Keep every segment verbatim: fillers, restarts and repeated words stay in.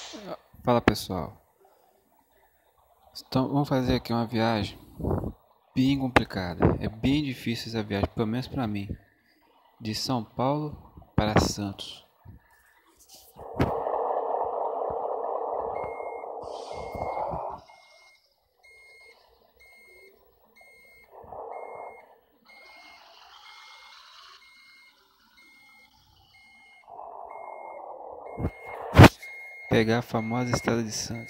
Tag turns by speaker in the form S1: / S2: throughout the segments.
S1: Fala pessoal, então, vamos fazer aqui uma viagem bem complicada. É bem difícil essa viagem, pelo menos para mim, de São Paulo para Santos. Pegar a famosa estrada de Santos.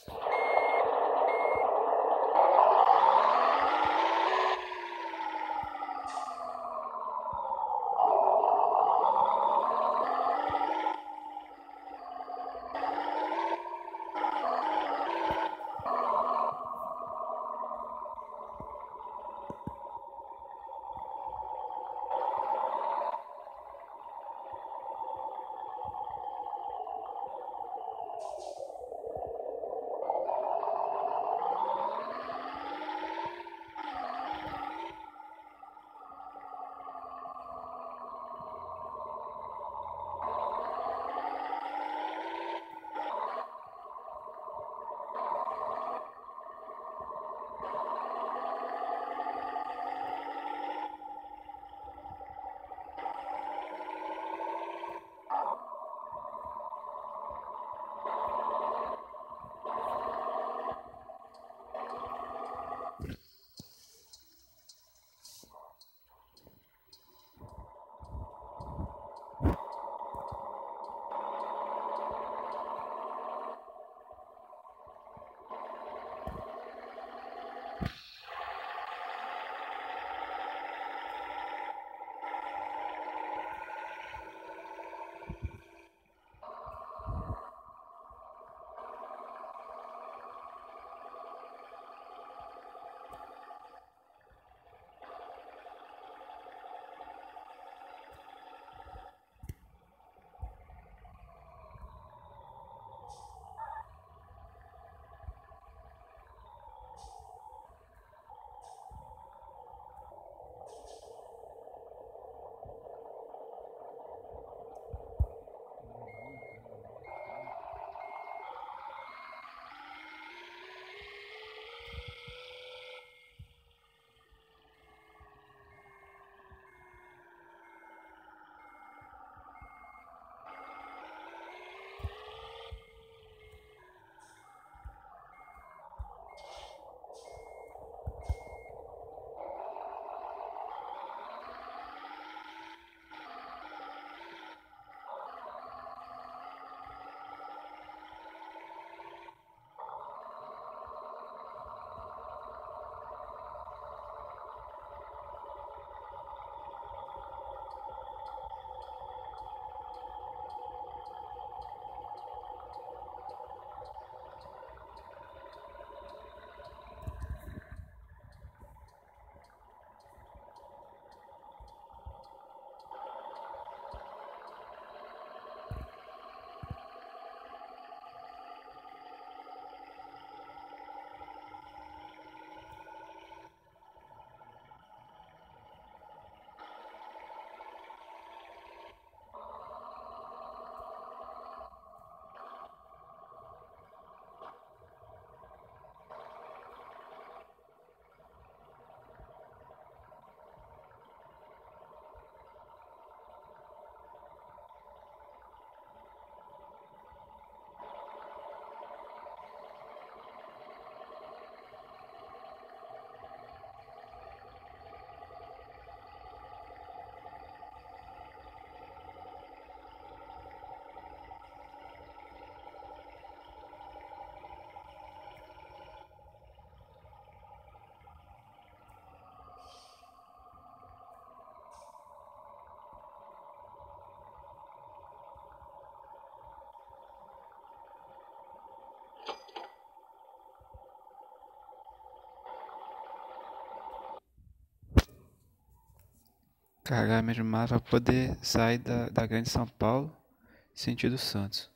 S1: Carregar mesmo mais para poder sair da, da grande São Paulo, sentido Santos.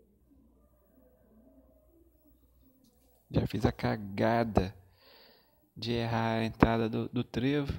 S1: Já fiz a cagada de errar a entrada do, do trevo.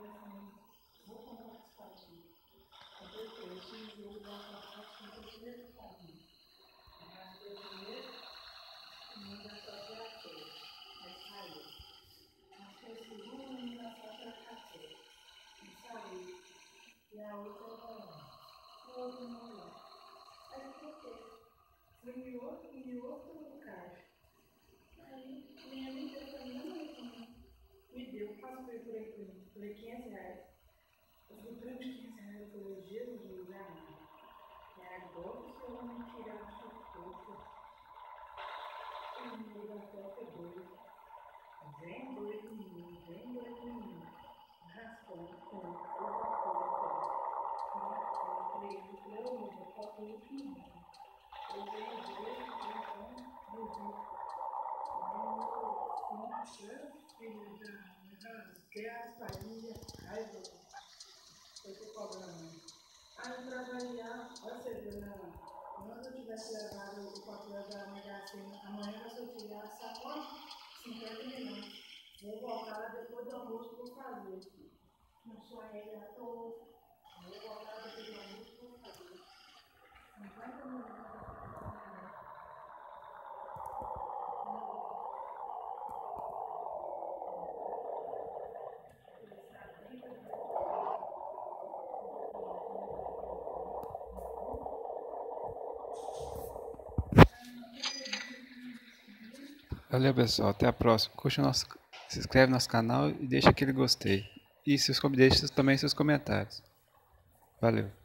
S2: E a outra, a outra não. Aí eu troquei. Foi em outro, em outro caixa. Aí minha amiga falou, não, não, me deu, quase foi por aí, falei quinhentos reais. Eu falei, para mim quinhentos reais, eu falei, Jesus, amado. É agora que o senhor vai me tirar da sua força. E o meu da porta é doido. Vem doido em mim, vem doido em mim. Raspando, com outra coisa. Eu falei, eu vou faltar o último. Eu venho doido, então, eu vi. Nossa, filho da graça, família, raiva, eu tô cobrando. Aí pra variar, olha você viu, né? Quando eu tivesse levado o papel da Mega Sena, amanhã você tirar só cinquenta minutos. Vou voltar depois do almoço para fazer. Não sou ele à toa. Vou voltar depois do almoço para fazer. cinquenta minutos.
S1: Valeu, pessoal. Até a próxima. Curte nosso, se inscreve no nosso canal e deixa aquele gostei. E seus, deixa também seus comentários. Valeu.